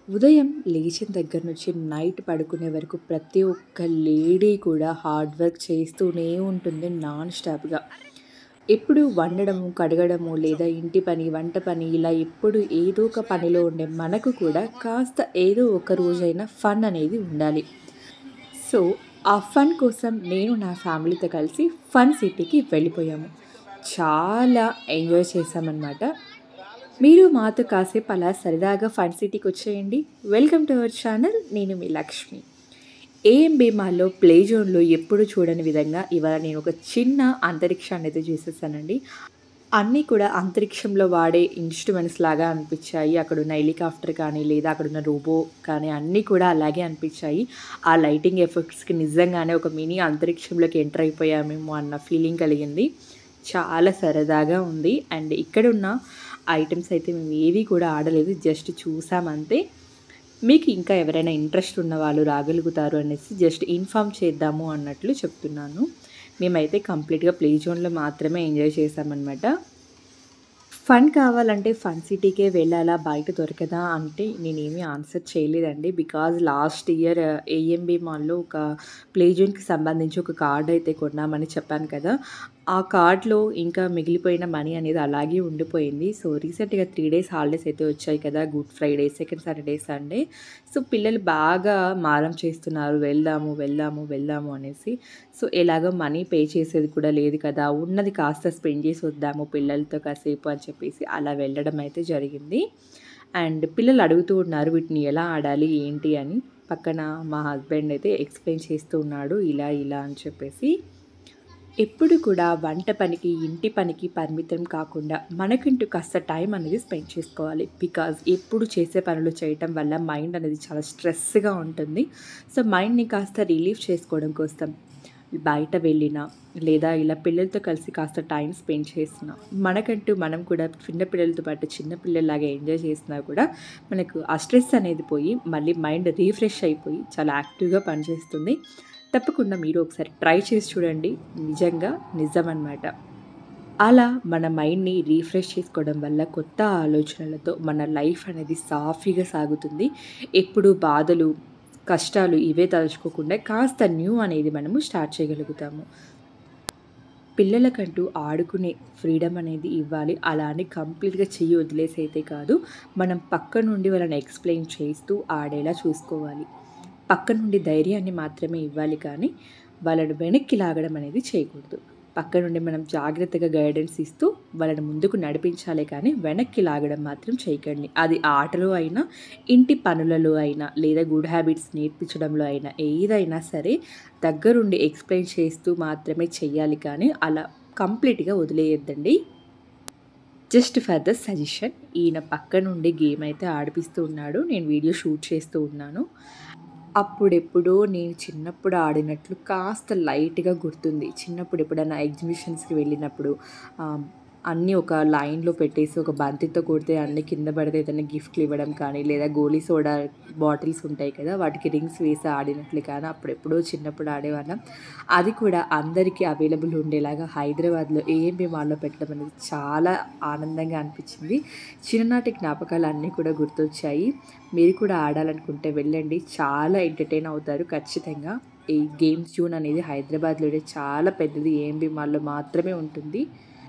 ఉదయం లేచిన దగ్గర నుంచి నైట్ పడుకునే వరకు ప్రతి ఒక్క లేడీ కూడా హార్డ్ వర్క్ చేస్తూనే ఉంటుంది నాన్ స్టాప్‌గా. ఎప్పుడు వండడము, కడగడము లేదా ఇంటి పని, వంట పని ఇలా ఎప్పుడు ఏదో ఒక పనిలో ఉండే మనకు కూడా కాస్త ఏదో ఒక రోజైనా ఫన్ అనేది ఉండాలి. సో, ఆ ఫన్ కోసం నేను నా ఫ్యామిలీతో కలిసి ఫన్ సిటీకి వెళ్ళిపోయాము. చాలా ఎంజాయ్ చేశామనమాట. మీరు మాతో కాసేపు అలా సరదాగా ఫన్ సిటీకి వచ్చేయండి. Welcome to our channel. నేను మీ లక్ష్మి. ఏఎంబీ మాల్‌లో ప్లే జోన్‌లో ఎప్పుడు చూడని విధంగా ఇవాళ నేను ఒక చిన్న అంతరిక్షాన్ని అయితే చూసేసానండి. అన్నీ కూడా అంతరిక్షంలో వాడే ఇన్‌స్ట్రుమెంట్స్ లాగా అనిపించాయి. అక్కడున్న హెలికాప్టర్ కానీ, లేదా అక్కడున్న రోబో కానీ అన్నీ కూడా అలాగే అనిపించాయి. ఆ లైటింగ్ ఎఫెక్ట్స్‌కి నిజంగానే ఒక మినీ అంతరిక్షంలోకి ఎంటర్ అయిపోయామేమో అన్న ఫీలింగ్ కలిగింది. చాలా సరదాగా ఉంది. అండ్ ఇక్కడున్న ఐటెమ్స్ అయితే మేము ఏవి కూడా ఆడలేదు. జస్ట్ చూసామంతే. మీకు ఇంకా ఎవరైనా ఇంట్రెస్ట్ ఉన్న వాళ్ళు రాగలుగుతారు అనేసి జస్ట్ ఇన్ఫార్మ్ చేద్దాము అన్నట్లు చెప్తున్నాను. మేమైతే కంప్లీట్‌గా ప్లే జోన్‌లో మాత్రమే ఎంజాయ్ చేశామనమాట. ఫన్ కావాలంటే ఫన్ సిటీకే వెళ్ళాలా? బయట దొరకదా? అంటే నేనేమి ఆన్సర్ చేయలేదండి. బికాజ్ లాస్ట్ ఇయర్ ఏఎంబీ మాల్‌లో ఒక ప్లే జోన్‌కి సంబంధించి ఒక కార్డ్ అయితే కొన్నామని చెప్పాను కదా! ఆ కార్డ్‌లో ఇంకా మిగిలిపోయిన మనీ అనేది అలాగే ఉండిపోయింది. సో, రీసెంట్‌గా 3 డేస్ హాలిడేస్ అయితే వచ్చాయి కదా! Good Friday, second Saturday, Sunday. So, పిల్లలు బాగా మారం చేస్తున్నారు. వెళ్దాము, వెళ్దాము, వెళ్దాము అనేసి. సో, ఎలాగో మనీ పే చేసేది కూడా లేదు కదా! ఉన్నది కాస్త స్పెండ్ చేసి వద్దాము పిల్లలతో కాసేపు అని చెప్పేసి అలా వెళ్ళడం అయితే జరిగింది. అండ్ పిల్లలు అడుగుతూ ఉన్నారు వీటిని ఎలా ఆడాలి? ఏంటి అని. పక్కన మా హస్బెండ్ అయితే ఎక్స్‌ప్లెయిన్ చేస్తూ ఉన్నాడు. ఇలా, ఇలా అని చెప్పేసి. ఎప్పుడు కూడా వంట పనికి, ఇంటి పనికి పరిమితం కాకుండా మనకంటూ కాస్త టైం అనేది స్పెండ్ చేసుకోవాలి. బికాజ్ ఎప్పుడు చేసే పనులు చేయటం వల్ల మైండ్ అనేది చాలా స్ట్రెస్‌గా ఉంటుంది. సో, మైండ్‌ని కాస్త రిలీఫ్ చేసుకోవడం కోసం బయట వెళ్ళినా, లేదా ఇలా పిల్లలతో కలిసి కాస్త టైం స్పెండ్ చేసినా, మనకంటూ మనం కూడా చిన్న పిల్లలతో పాటు చిన్న పిల్లల్లాగా ఎంజాయ్ చేసినా కూడా మనకు ఆ స్ట్రెస్ అనేది పోయి మళ్ళీ మైండ్ రిఫ్రెష్ అయిపోయి చాలా యాక్టివ్‌గా పనిచేస్తుంది. తప్పకుండా మీరు ఒకసారి ట్రై చేసి చూడండి. నిజంగా నిజమనమాట. అలా మన మైండ్‌ని రిఫ్రెష్ చేసుకోవడం వల్ల కొత్త ఆలోచనలతో మన లైఫ్ అనేది సాఫీగా సాగుతుంది. ఎప్పుడు బాధలు, కష్టాలు ఇవే తలుచుకోకుండా కాస్త న్యూ అనేది మనము స్టార్ట్ చేయగలుగుతాము. పిల్లలకంటూ ఆడుకునే ఫ్రీడమ్ అనేది ఇవ్వాలి. అలా అని కంప్లీట్‌గా చెయ్యి వదిలేసి అయితే కాదు. మనం పక్క నుండి వాళ్ళని ఎక్స్‌ప్లెయిన్ చేస్తూ ఆడేలా చూసుకోవాలి. పక్క నుండి ధైర్యాన్ని మాత్రమే ఇవ్వాలి కానీ, వాళ్ళని వెనక్కి లాగడం అనేది చేయకూడదు. పక్క నుండి మనం జాగ్రత్తగా గైడెన్స్ ఇస్తూ వాళ్ళని ముందుకు నడిపించాలే కానీ, వెనక్కి లాగడం మాత్రం చేయకండి. అది ఆటలో అయినా, ఇంటి పనులలో అయినా, లేదా గుడ్ హ్యాబిట్స్ నేర్పించడంలో అయినా, ఏదైనా సరే దగ్గరుండి ఎక్స్‌ప్లెయిన్ చేస్తూ మాత్రమే చెయ్యాలి కానీ, అలా కంప్లీట్‌గా వదిలేయొద్దండి. Just for the suggestion. ఈయన పక్క నుండి గేమ్ అయితే ఆడిపిస్తూ ఉన్నాడు. నేను వీడియో షూట్ చేస్తూ ఉన్నాను. అప్పుడెప్పుడో నేను చిన్నప్పుడు ఆడినట్లు కాస్త లైట్‌గా గుర్తుంది. చిన్నప్పుడు ఎప్పుడైనా ఎగ్జిబిషన్స్‌కి వెళ్ళినప్పుడు అన్నీ ఒక లైన్‌లో పెట్టేసి ఒక బంతితో కొడితే అన్నీ కింద పడితే ఏదైనా గిఫ్ట్‌లు ఇవ్వడం కానీ, లేదా గోలీ సోడా బాటిల్స్ ఉంటాయి కదా! వాటికి రింగ్స్ వేసి ఆడినట్లు కానీ అప్పుడెప్పుడో చిన్నప్పుడు ఆడేవాళ్ళం. అది కూడా అందరికీ అవైలబుల్ ఉండేలాగా హైదరాబాద్‌లో ఏఎంబీ మాల్‌లో పెట్టడం అనేది చాలా ఆనందంగా అనిపించింది. చిన్ననాటి జ్ఞాపకాలు అన్నీ కూడా గుర్తొచ్చాయి. మీరు కూడా ఆడాలనుకుంటే వెళ్ళండి. చాలా ఎంటర్‌టైన్ అవుతారు ఖచ్చితంగా. ఈ గేమ్స్ జోన్ అనేది హైదరాబాద్‌లోనే చాలా పెద్దది. ఏఎంబీ మాల్‌లో మాత్రమే ఉంటుంది.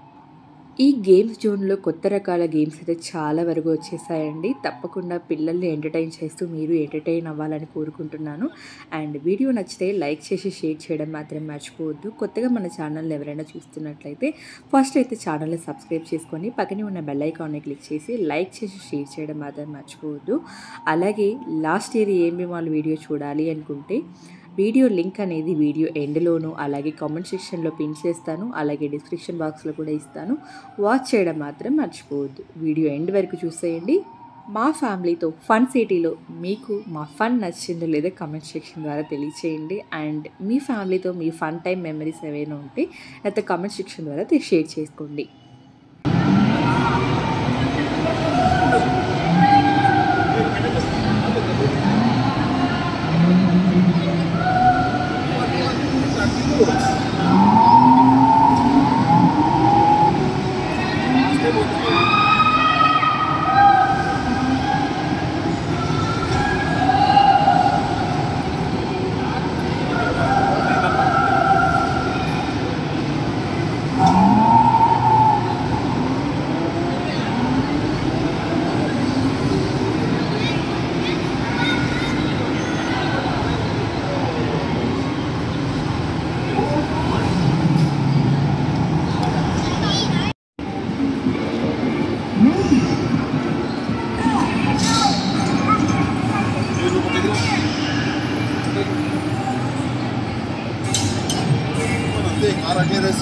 ఈ గేమ్స్ జోన్‌లో కొత్త రకాల గేమ్స్ అయితే చాలా వరకు వచ్చేసాయండి. తప్పకుండా పిల్లల్ని ఎంటర్‌టైన్ చేస్తూ మీరు ఎంటర్‌టైన్ అవ్వాలని కోరుకుంటున్నాను. అండ్ వీడియో నచ్చితే లైక్ చేసి, షేర్ చేయడం మాత్రం మర్చిపోవద్దు. కొత్తగా మన ఛానల్‌ని ఎవరైనా చూస్తున్నట్లయితే ఫస్ట్ అయితే ఛానల్‌ని సబ్స్క్రైబ్ చేసుకొని పక్కనే ఉన్న బెల్ ఐకాన్‌ని క్లిక్ చేసి లైక్ చేసి, షేర్ చేయడం మాత్రం మర్చిపోవద్దు. అలాగే last year A M B mall video చూడాలి అనుకుంటే వీడియో లింక్ అనేది వీడియో ఎండ్‌లోను, అలాగే కామెంట్ సెక్షన్‌లో పిన్ చేస్తాను. అలాగే డిస్క్రిప్షన్ బాక్స్‌లో కూడా ఇస్తాను. వాచ్ చేయడం మాత్రం మర్చిపోవద్దు. వీడియో ఎండ్ వరకు చూసేయండి. మా ఫ్యామిలీతో ఫన్ సిటీలో మీకు మా ఫన్ నచ్చిందో లేదో కామెంట్ సెక్షన్ ద్వారా తెలియచేయండి. అండ్ మీ ఫ్యామిలీతో మీ ఫన్ టైమ్ మెమరీస్ ఏవైనా ఉంటే నాతో కామెంట్ సెక్షన్ ద్వారా షేర్ చేసుకోండి.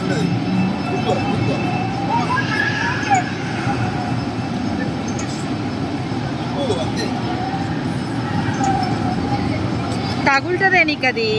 తగులుతుందే నీకు అది.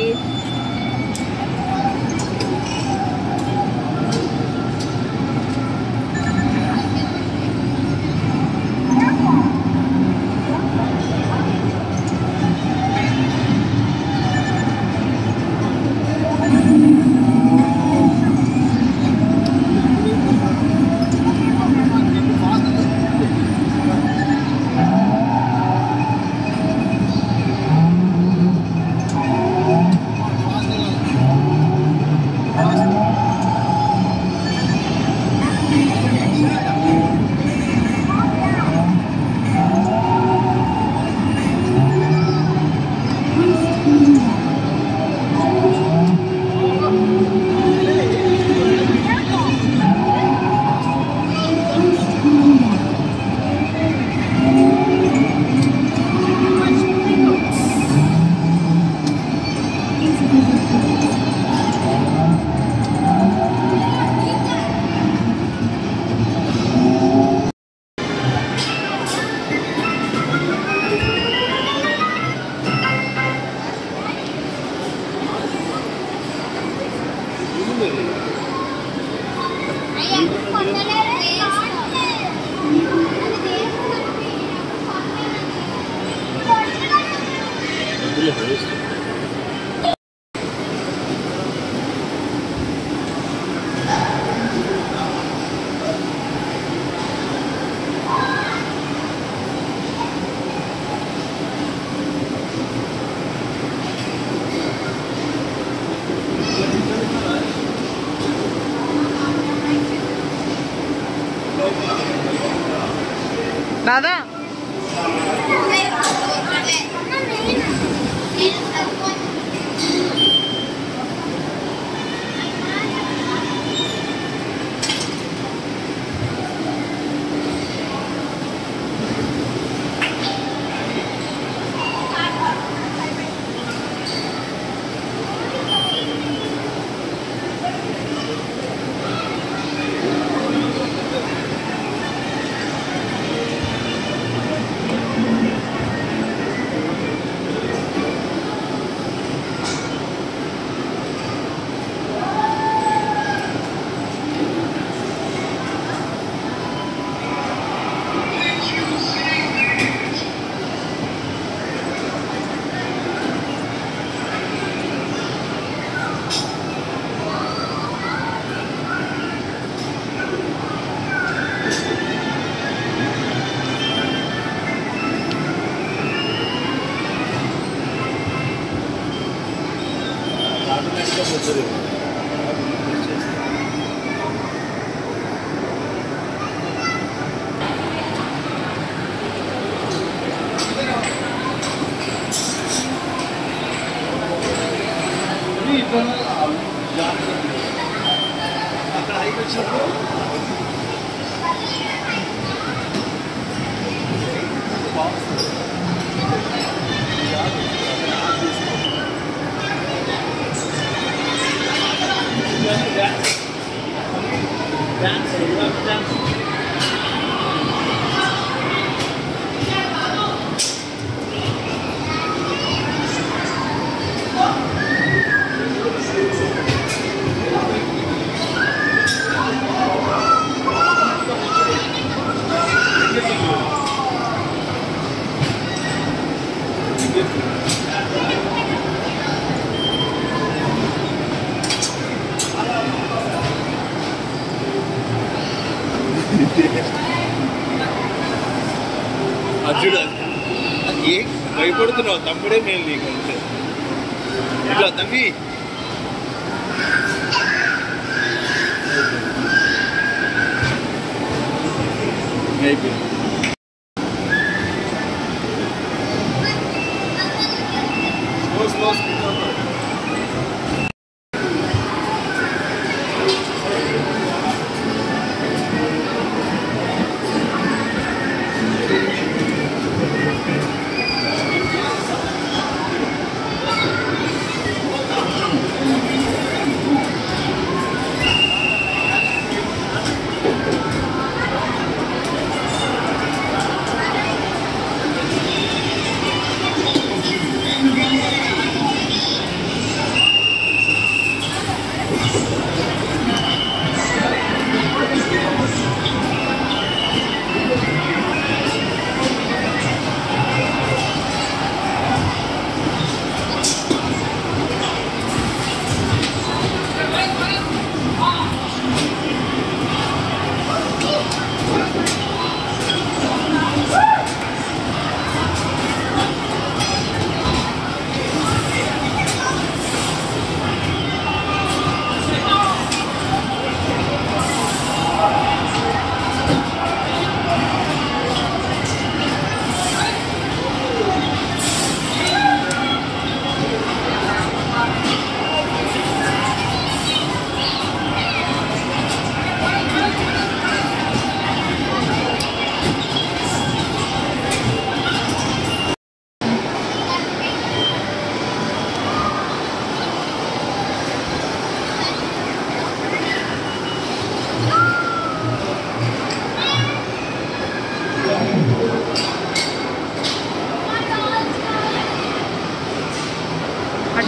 दादा అర్జుడు ఏ భయపడుతున్నావు? తమ్ముడే మేలు నీకు అంతే. ఇట్లా తమ్మి అయిపోయింది.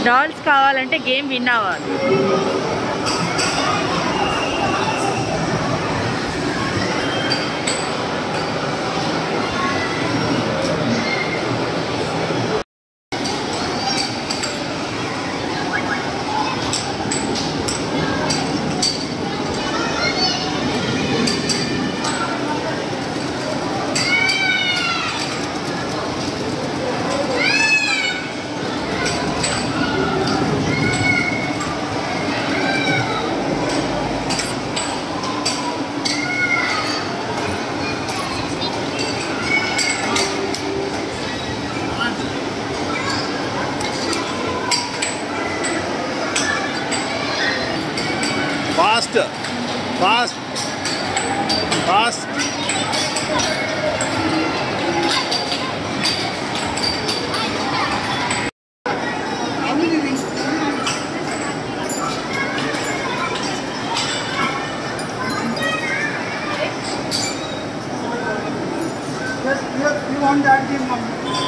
డాల్స్ కావాలంటే గేమ్ విన్ అవ్వాలి. Fast, fast, fast. You want that game, mom?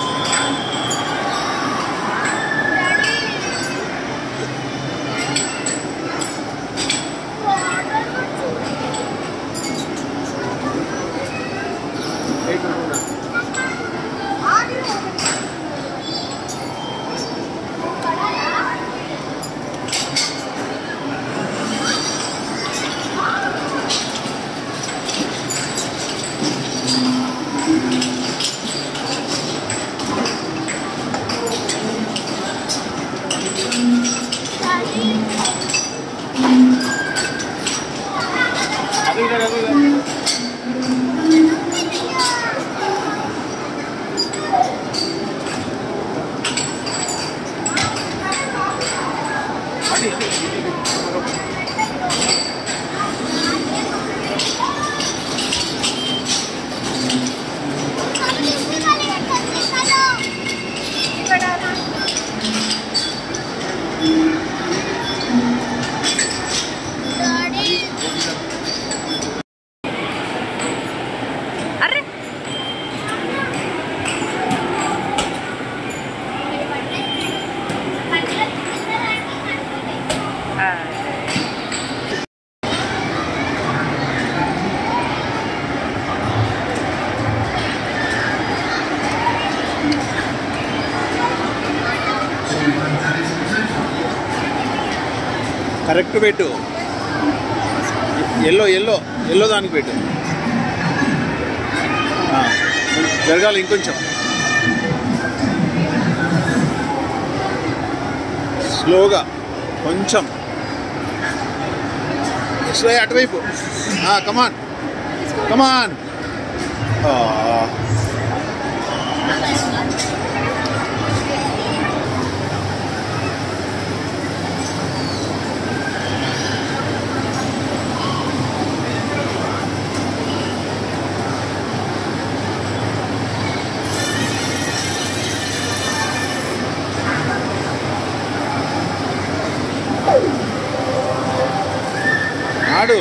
Correct పెట్టు. ఎల్లో ఎల్లో ఎల్లో దానికి పెట్టు. జరగాలి ఇంకొంచెం స్లోగా, కొంచెం స్లో అటువైపు. కమాన్ కమాన్. ఆడు.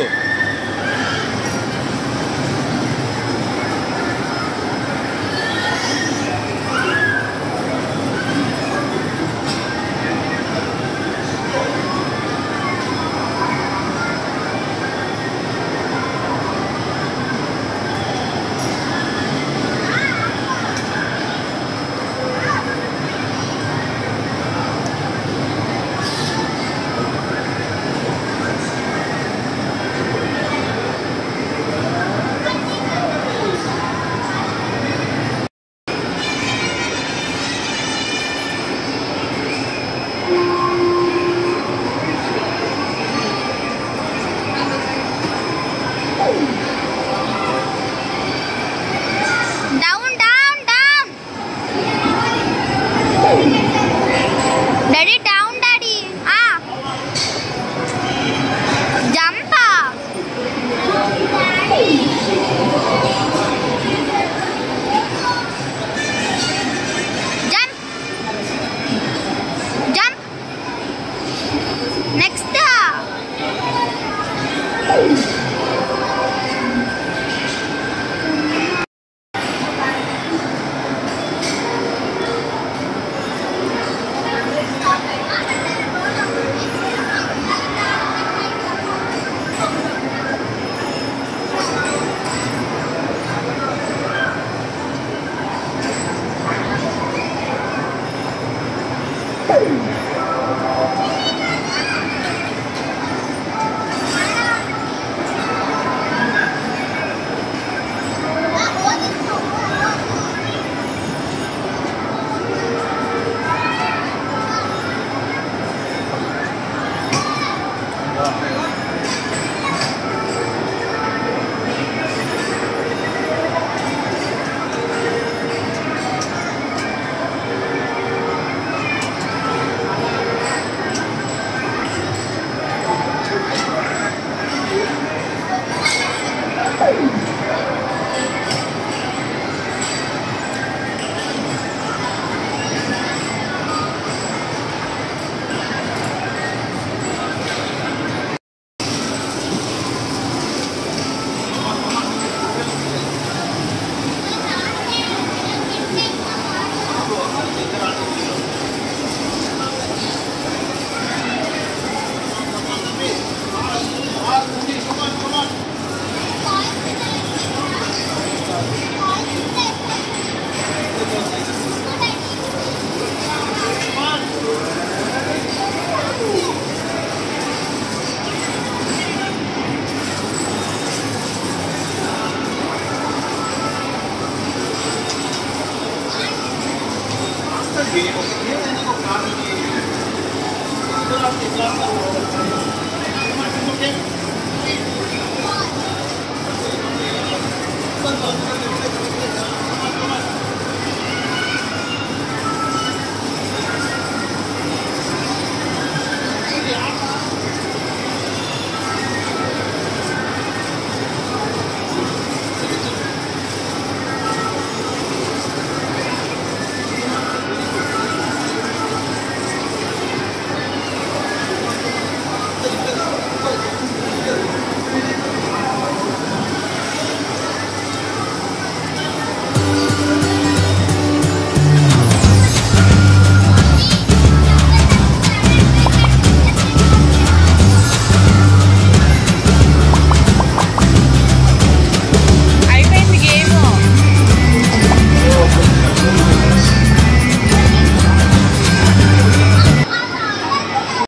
Okay.